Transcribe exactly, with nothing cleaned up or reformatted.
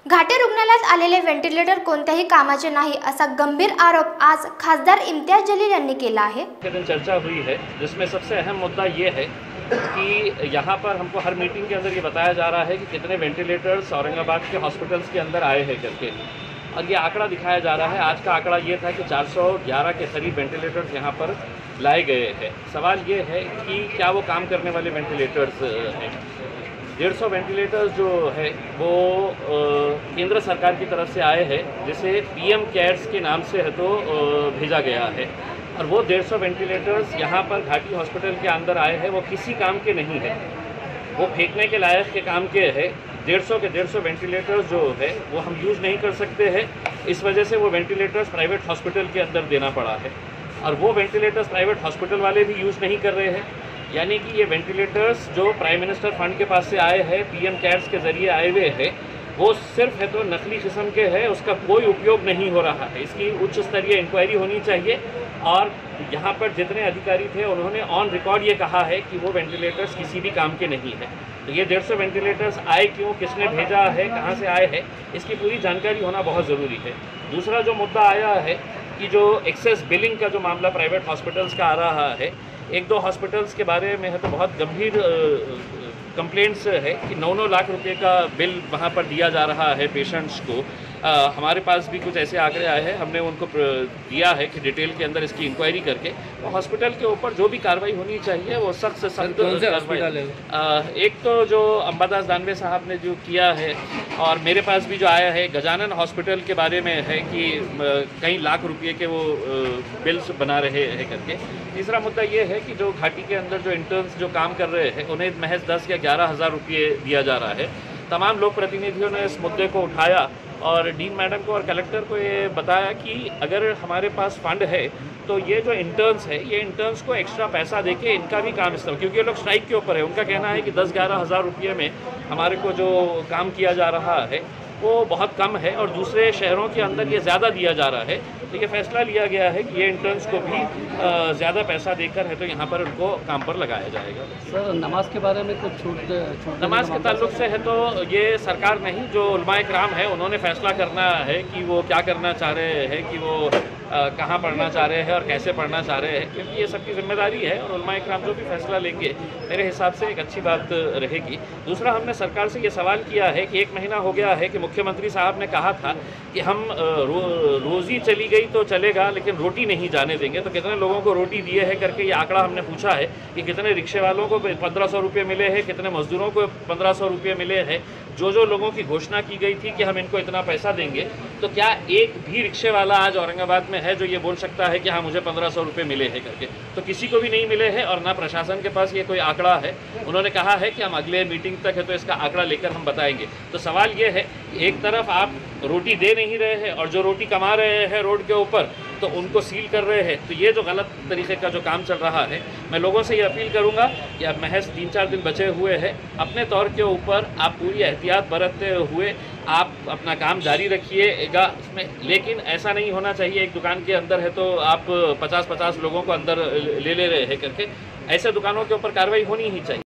घाटे रुग्णालयात आलेले व्हेंटिलेटर कोणत्याही कामाचे नाही असा गंभीर आरोप आज खासदार इम्तियाज जलील यांनी केला है। के दिन चर्चा हुई है जिसमें सबसे अहम मुद्दा ये है कि यहाँ पर हमको हर मीटिंग के अंदर ये बताया जा रहा है कि कितने वेंटिलेटर्स औरंगाबाद के हॉस्पिटल्स के अंदर आए हैं करके, और ये आंकड़ा दिखाया जा रहा है। आज का आंकड़ा ये था कि चार सौ ग्यारह के करीब वेंटिलेटर्स यहाँ पर लाए गए हैं। सवाल ये है कि क्या वो काम करने वाले वेंटिलेटर्स हैं? डेढ़ सौ वेंटिलेटर्स जो है वो केंद्र सरकार की तरफ से आए हैं, जिसे पीएम केयर्स के नाम से है तो भेजा गया है, और वो डेढ़ सौ वेंटिलेटर्स यहाँ पर घाटी हॉस्पिटल के अंदर आए हैं। वो किसी काम के नहीं है, वो फेंकने के लायक के काम के है। डेढ़ सौ के डेढ़ सौ वेंटिलेटर्स जो है वो हम यूज़ नहीं कर सकते हैं। इस वजह से वो वेंटिलेटर्स प्राइवेट हॉस्पिटल के अंदर देना पड़ा है, और वो वेंटिलेटर्स प्राइवेट हॉस्पिटल वाले भी यूज़ नहीं कर रहे हैं। यानी कि ये वेंटिलेटर्स जो प्राइम मिनिस्टर फंड के पास से आए हैं, पीएम केयर्स के ज़रिए आए हुए हैं, वो सिर्फ है तो नकली किस्म के हैं, उसका कोई उपयोग नहीं हो रहा है। इसकी उच्च स्तरीय इंक्वायरी होनी चाहिए, और यहाँ पर जितने अधिकारी थे उन्होंने ऑन रिकॉर्ड ये कहा है कि वो वेंटिलेटर्स किसी भी काम के नहीं है। तो ये डेढ़ सौ वेंटिलेटर्स आए क्यों, किसने भेजा है, कहाँ से आए हैं, इसकी पूरी जानकारी होना बहुत ज़रूरी है। दूसरा जो मुद्दा आया है कि जो एक्सेस बिलिंग का जो मामला प्राइवेट हॉस्पिटल्स का आ रहा है, एक दो हॉस्पिटल्स के बारे में है तो बहुत गंभीर कंप्लेंट्स है कि नौ नौ लाख रुपए का बिल वहाँ पर दिया जा रहा है पेशेंट्स को। आ, हमारे पास भी कुछ ऐसे आंकड़े आए हैं, हमने उनको दिया है कि डिटेल के अंदर इसकी इंक्वायरी करके तो हॉस्पिटल के ऊपर जो भी कार्रवाई होनी चाहिए वो सख्त से सख्त कार्रवाई। एक तो जो अंबादास दानवे साहब ने जो किया है, और मेरे पास भी जो आया है गजानन हॉस्पिटल के बारे में है कि कई लाख रुपये के वो बिल्स बना रहे हैं करके। तीसरा मुद्दा ये है कि जो घाटी के अंदर जो इंटर्न्स जो काम कर रहे हैं उन्हें महज दस या ग्यारह हज़ार रुपये दिया जा रहा है। तमाम लोक प्रतिनिधियों ने इस मुद्दे को उठाया और डीन मैडम को और कलेक्टर को ये बताया कि अगर हमारे पास फंड है तो ये जो इंटर्न्स है, ये इंटर्न्स को एक्स्ट्रा पैसा देके इनका भी काम इस्तेमाल, क्योंकि ये लोग स्ट्राइक के ऊपर है। उनका कहना है कि दस ग्यारह हज़ार रुपये में हमारे को जो काम किया जा रहा है वो बहुत कम है, और दूसरे शहरों के अंदर ये ज़्यादा दिया जा रहा है। तो ये फैसला लिया गया है कि ये इंटर्न्स को भी ज़्यादा पैसा देकर है तो यहाँ पर उनको काम पर लगाया जाएगा। सर, नमाज के बारे में कुछ छूट नमाज के ताल्लुक से है तो ये सरकार नहीं, जो उलमाए किराम है उन्होंने फैसला करना है कि वो क्या करना चाह रहे हैं, कि वो कहाँ पढ़ना चाह रहे हैं और कैसे पढ़ना चाह रहे हैं, क्योंकि ये सबकी जिम्मेदारी है। और उलमाए किराम जो भी फैसला लेंगे मेरे हिसाब से एक अच्छी बात रहेगी। दूसरा, हमने सरकार से ये सवाल किया है कि एक महीना हो गया है कि मुख्यमंत्री साहब ने कहा था कि हम रो, रोज़ी चली गई तो चलेगा लेकिन रोटी नहीं जाने देंगे। तो कितने लोगों को रोटी दिए है करके ये आंकड़ा हमने पूछा है कि कितने रिक्शे वालों को पंद्रह सौ रुपये मिले हैं, कितने मजदूरों को पंद्रह सौ रुपये मिले हैं। जो जो लोगों की घोषणा की गई थी कि हम इनको इतना पैसा देंगे, तो क्या एक भी रिक्शे वाला आज औरंगाबाद में है जो ये बोल सकता है कि हाँ मुझे पंद्रह सौ रुपये मिले हैं करके? तो किसी को भी नहीं मिले हैं, और ना प्रशासन के पास ये कोई आंकड़ा है। उन्होंने कहा है कि हम अगले मीटिंग तक है तो इसका आंकड़ा लेकर हम बताएंगे। तो सवाल ये है, एक तरफ आप रोटी दे नहीं रहे हैं और जो रोटी कमा रहे हैं रोड के ऊपर तो उनको सील कर रहे हैं। तो ये जो गलत तरीके का जो काम चल रहा है, मैं लोगों से ये अपील करूंगा कि अब महज तीन चार दिन बचे हुए हैं, अपने तौर के ऊपर आप पूरी एहतियात बरतते हुए आप अपना काम जारी रखिएगा इसमें। लेकिन ऐसा नहीं होना चाहिए एक दुकान के अंदर है तो आप पचास पचास लोगों को अंदर ले ले रहे हैं करके। ऐसे दुकानों के ऊपर कार्रवाई होनी ही चाहिए।